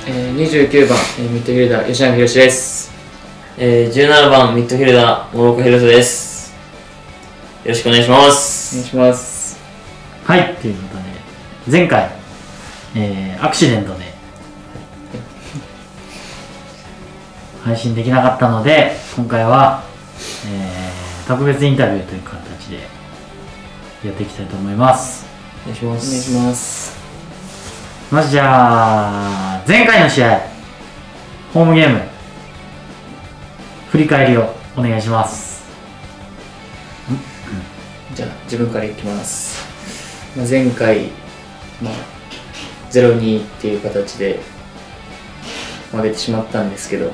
29番、ミッドフィルダー吉永宏です。 17番ミッドフィルダー諸岡宏です。よろしくお願いします。 お願いします。 はい、ということで前回、アクシデントで配信できなかったので、今回は、特別インタビューという形でやっていきたいと思います。 お願いします。 お願いします。 まずじゃあ前回の試合、ホームゲーム振り返りをお願いします。 じゃあ自分からいきます。前回、0-2 っていう形で負けてしまったんですけど、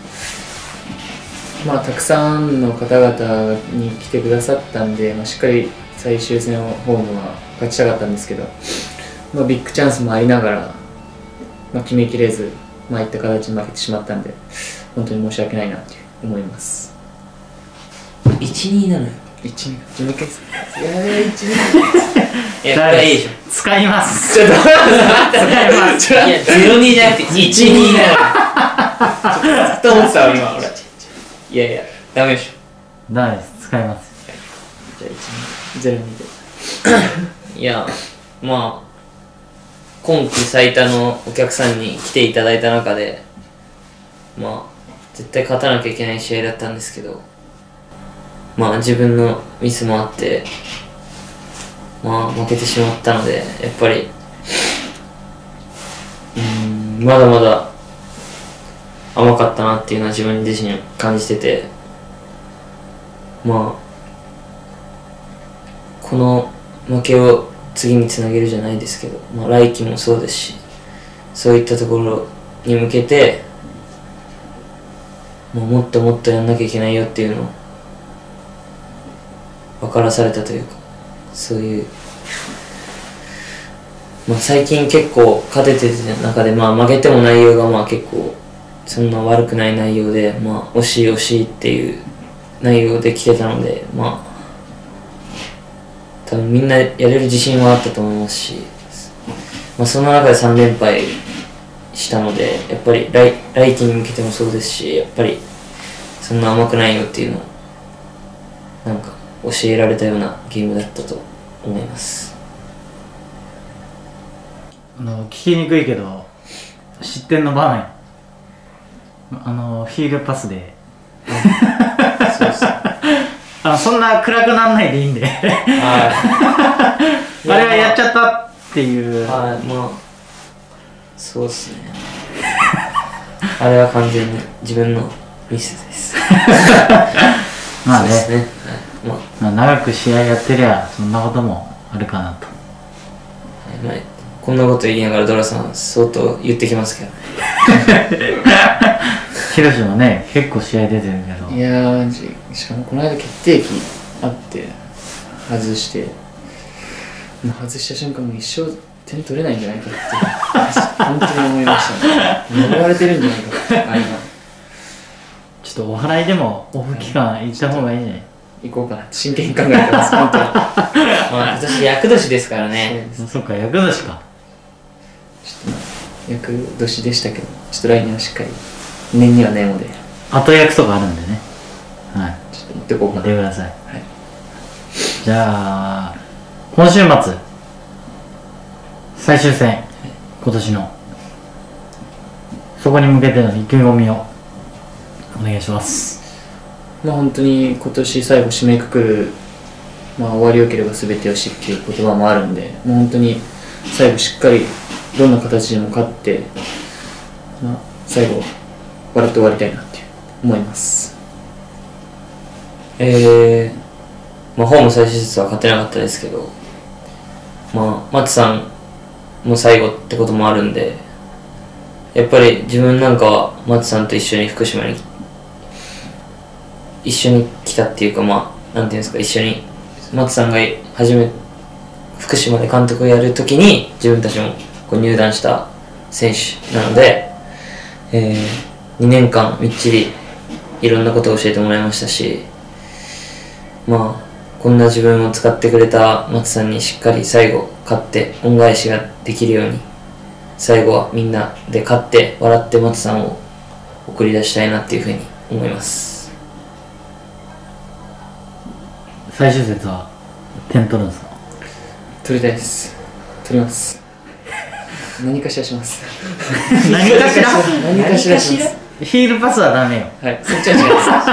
たくさんの方々に来てくださったんで、しっかり最終戦をホームは勝ちたかったんですけど、ビッグチャンスもありながら、決めきれず、いった形に負けてしまったんで、本当に申し訳ないなって思います。 1-2なのよ。 1-2。自分です。 いや、これいいでしょ。 使います。 ちょっと待って。 いや、0-2じゃなくて1-2なのよ。 ずっと思ってたわ、今、俺。 いやいや、ダメでしょ。 ダメです。使います。 じゃあ1-2、0-2で。 いや、今季最多のお客さんに来ていただいた中で、絶対勝たなきゃいけない試合だったんですけど、自分のミスもあって、負けてしまったので、やっぱり、まだまだ甘かったなっていうのは自分自身感じてて、この負けを次につなげるじゃないですけど、来季もそうですし、そういったところに向けて、もっともっとやんなきゃいけないよっていうのを分からされたというか、そういう、最近結構勝ててる中で、負けても内容が結構そんな悪くない内容で、惜しい惜しいっていう内容で来てたので、多分みんなやれる自信はあったと思いますし、その中で3連敗したので、やっぱり来季に向けてもそうですし、やっぱりそんな甘くないよっていうのを教えられたようなゲームだったと思います。 聞きにくいけど、失点の場面、フィールパスでそうです。 そんな暗くならないでいいんであれはやっちゃったっていう。 そうですねあれは完全に自分のミスですそうですね。 長く試合やってりゃそんなこともあるかなと。 こんなこと言いながらドラさん相当言ってきますけどヒロシもね、結構試合出てるけど。 いやー、しかもこの間決定機あって外して瞬間もう一生点取れないんじゃないかって本当に思いましたね。呪われてるんじゃないかって今ちょっとお祓いでもオフ期間行った方がいいんじゃない？ 行こうかなって真剣に考えてます本当に。 今年厄年ですからね。 そっか、厄年か。 厄年でしたけど、ちょっと来年はしっかり念には念をで後役とかあるんでね。はい。 ちょっと行ってこうかな。 行ってください。 はい。 じゃあ今週末最終戦、今年のそこに向けての意気込みをお願いします。 本当に今年最後締めくくる、終わりよければ全てよしっていう言葉もあるんで、もう本当に最後しっかりどんな形でも勝って、最後笑って終わりたいなって思います。 ホーム最終節は勝てなかったですけど、松さんも最後ってこともあるんで、やっぱり自分なんかは松さんと一緒に福島に一緒に来たっていうか、なんていうんですか、一緒に松さんが福島で監督をやるときに自分たちも入団した選手なので、2年間みっちりいろんなことを教えてもらいましたし、こんな自分を使ってくれた松さんにしっかり最後勝って恩返しができるように最後はみんなで勝って笑って松さんを送り出したいなっていうふうに思います。 最終節は点取るんですか？ 取りたいです。取ります。何かしらします。 何かしら何かしらします。 ヒールパスはダメよ。 はい、そっちは違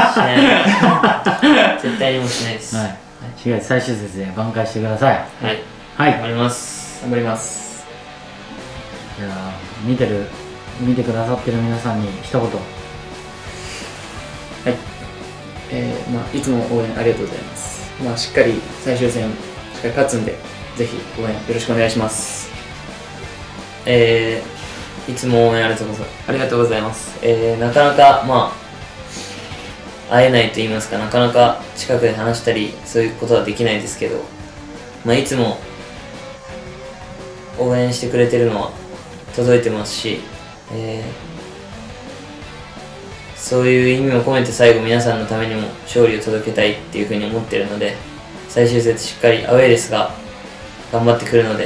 います。 絶対にもしないです。 はい。違う、最終節で挽回してください。 はい。 はい。 頑張ります。 頑張ります。 じゃあ、見てくださってる皆さんに一言。 はい。いつも応援ありがとうございます。しっかり最終戦、しっかり勝つんで、ぜひ応援よろしくお願いします。 いつも応援ありがとうございます。なかなか、会えないと言いますか、なかなか近くで話したり、そういうことはできないですけど、いつも応援してくれてるのは届いてますし、そういう意味も込めて最後皆さんのためにも勝利を届けたいっていうふうに思ってるので、最終節しっかりアウェーですが頑張ってくるので、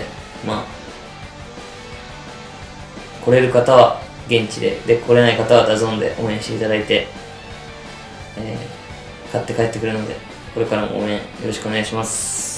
来れる方は現地で、来れない方はダゾーンで応援していただいて、勝って帰ってくるので、これからも応援よろしくお願いします。